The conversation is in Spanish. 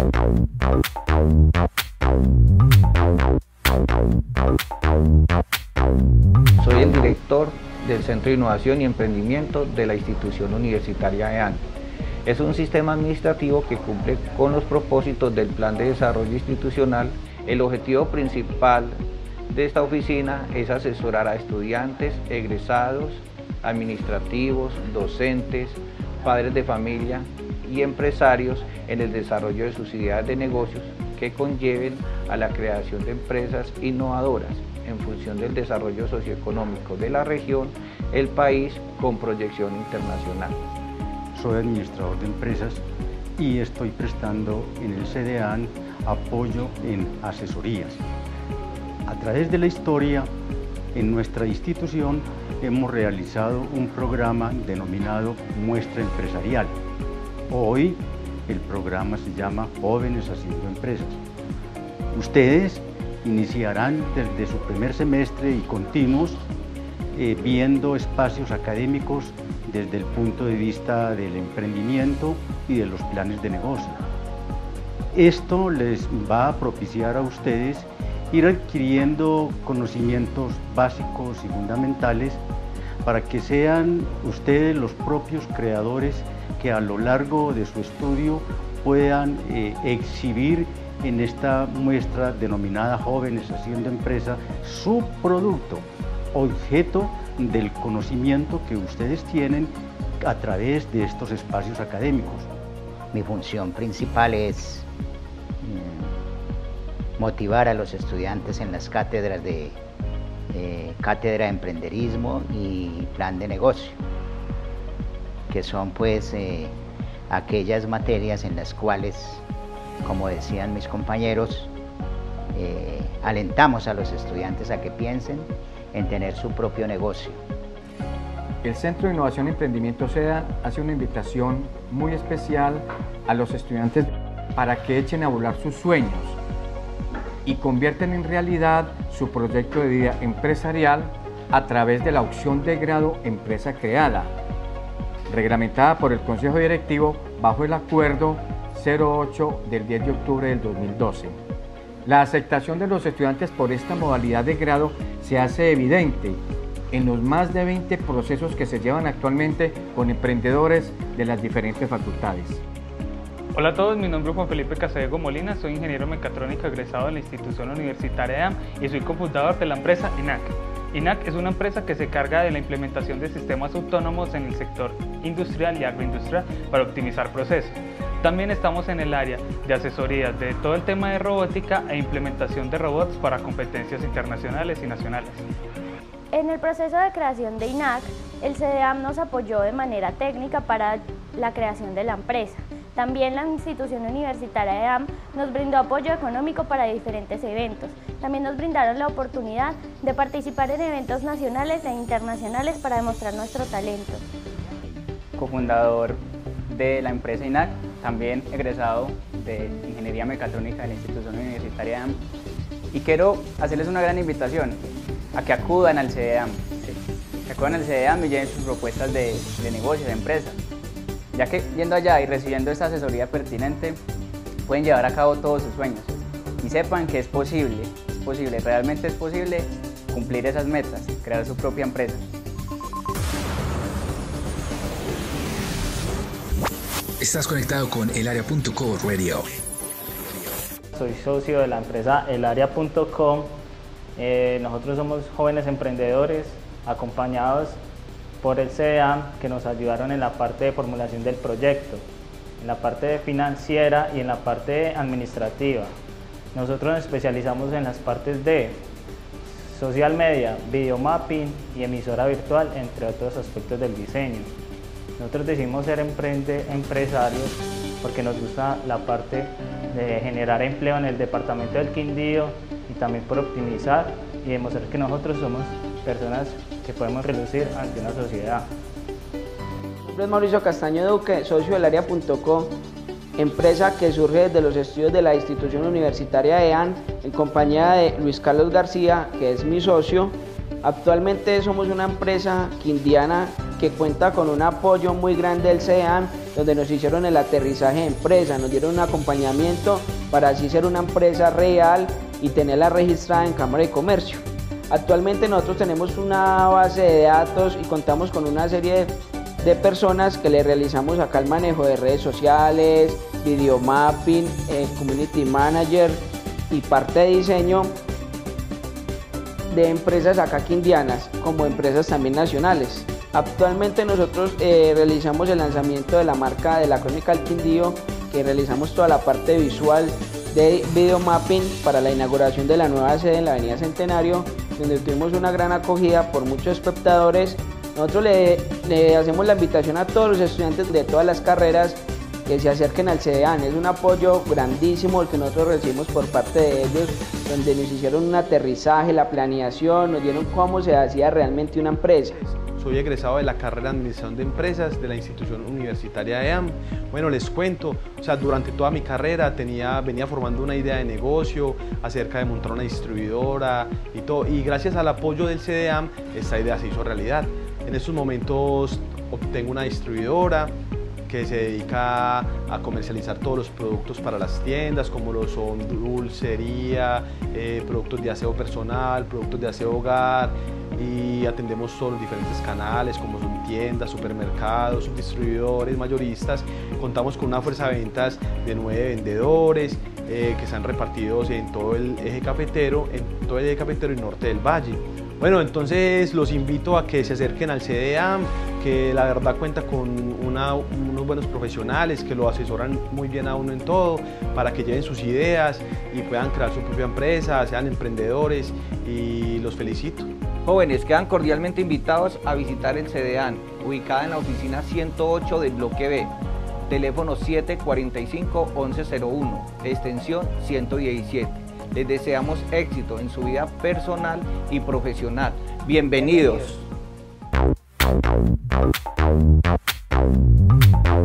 Soy el director del Centro de Innovación y Emprendimiento de la institución universitaria EAN. Es un sistema administrativo que cumple con los propósitos del Plan de Desarrollo Institucional. El objetivo principal de esta oficina es asesorar a estudiantes, egresados, administrativos, docentes, padres de familia y empresarios en el desarrollo de sus ideas de negocios que conlleven a la creación de empresas innovadoras en función del desarrollo socioeconómico de la región, el país con proyección internacional. Soy administrador de empresas y estoy prestando en el CDEAN apoyo en asesorías. A través de la historia, en nuestra institución hemos realizado un programa denominado Muestra Empresarial. Hoy el programa se llama Jóvenes Haciendo Empresas. Ustedes iniciarán desde su primer semestre y continuos viendo espacios académicos desde el punto de vista del emprendimiento y de los planes de negocio. Esto les va a propiciar a ustedes ir adquiriendo conocimientos básicos y fundamentales para que sean ustedes los propios creadores que a lo largo de su estudio puedan exhibir en esta muestra denominada Jóvenes Haciendo Empresa su producto, objeto del conocimiento que ustedes tienen a través de estos espacios académicos. Mi función principal es motivar a los estudiantes en las cátedras de Cátedra de Emprenderismo y Plan de Negocio, que son pues aquellas materias en las cuales, como decían mis compañeros, alentamos a los estudiantes a que piensen en tener su propio negocio. El Centro de Innovación y Emprendimiento CEDEAN hace una invitación muy especial a los estudiantes para que echen a volar sus sueños y convierten en realidad su proyecto de vida empresarial a través de la opción de grado Empresa Creada, reglamentada por el Consejo Directivo bajo el Acuerdo 08 del 10 de octubre del 2012. La aceptación de los estudiantes por esta modalidad de grado se hace evidente en los más de 20 procesos que se llevan actualmente con emprendedores de las diferentes facultades. Hola a todos, mi nombre es Juan Felipe Casego Molina, soy ingeniero mecatrónico egresado de la institución universitaria EAM y soy cofundador de la empresa INAC. INAC es una empresa que se carga de la implementación de sistemas autónomos en el sector industrial y agroindustrial para optimizar procesos. También estamos en el área de asesoría de todo el tema de robótica e implementación de robots para competencias internacionales y nacionales. En el proceso de creación de INAC, el CDEAM nos apoyó de manera técnica para la creación de la empresa. También la institución universitaria EAM nos brindó apoyo económico para diferentes eventos. También nos brindaron la oportunidad de participar en eventos nacionales e internacionales para demostrar nuestro talento. Cofundador de la empresa INAC, también egresado de Ingeniería Mecatrónica de la institución universitaria EAM. Y quiero hacerles una gran invitación a que acudan al CDEAM, que acudan al CDEAM y lleven sus propuestas de negocio, de empresa, ya que yendo allá y recibiendo esta asesoría pertinente pueden llevar a cabo todos sus sueños y sepan que es posible, realmente es posible cumplir esas metas, crear su propia empresa. Estás conectado con elaria.co Radio. Soy socio de la empresa elaria.co. Nosotros somos jóvenes emprendedores acompañados por el CDEAM, que nos ayudaron en la parte de formulación del proyecto, en la parte financiera y en la parte administrativa. Nosotros nos especializamos en las partes de social media, video mapping y emisora virtual, entre otros aspectos del diseño. Nosotros decidimos ser empresarios porque nos gusta la parte de generar empleo en el departamento del Quindío y también por optimizar y demostrar que nosotros somos personas que podemos relucir ante una sociedad. Mi nombre es Mauricio Castaño Duque, socio del Elaria.co, empresa que surge desde los estudios de la institución universitaria EAN en compañía de Luis Carlos García, que es mi socio. Actualmente somos una empresa quindiana que cuenta con un apoyo muy grande del CDEAM donde nos hicieron el aterrizaje de empresa, nos dieron un acompañamiento para así ser una empresa real y tenerla registrada en Cámara de Comercio. Actualmente nosotros tenemos una base de datos y contamos con una serie de personas que le realizamos acá el manejo de redes sociales, video mapping, community manager y parte de diseño de empresas acá quindianas como empresas también nacionales. Actualmente nosotros realizamos el lanzamiento de la marca de la Crónica del Quindío, que realizamos toda la parte visual de video mapping para la inauguración de la nueva sede en la Avenida Centenario, donde tuvimos una gran acogida por muchos espectadores. Nosotros le hacemos la invitación a todos los estudiantes de todas las carreras que se acerquen al CDEAN. Es un apoyo grandísimo el que nosotros recibimos por parte de ellos, donde nos hicieron un aterrizaje, la planeación, nos dieron cómo se hacía realmente una empresa. Soy egresado de la carrera de Administración de Empresas de la institución universitaria EAM. Bueno, les cuento, durante toda mi carrera venía formando una idea de negocio acerca de montar una distribuidora y todo, y gracias al apoyo del CDEAM esta idea se hizo realidad. En estos momentos obtengo una distribuidora que se dedica a comercializar todos los productos para las tiendas, como lo son dulcería, productos de aseo personal, productos de aseo hogar, y atendemos todos los diferentes canales como son tiendas, supermercados, subdistribuidores, mayoristas. Contamos con una fuerza de ventas de 9 vendedores que están repartidos en todo el eje cafetero, y norte del valle. Bueno, entonces los invito a que se acerquen al CDEAM, que la verdad cuenta con unos buenos profesionales que lo asesoran muy bien a uno en todo, para que lleven sus ideas y puedan crear su propia empresa, sean emprendedores, y los felicito. Jóvenes, quedan cordialmente invitados a visitar el CDEAN, ubicada en la oficina 108 del bloque B, teléfono 745-1101, extensión 117. Les deseamos éxito en su vida personal y profesional. Bienvenidos.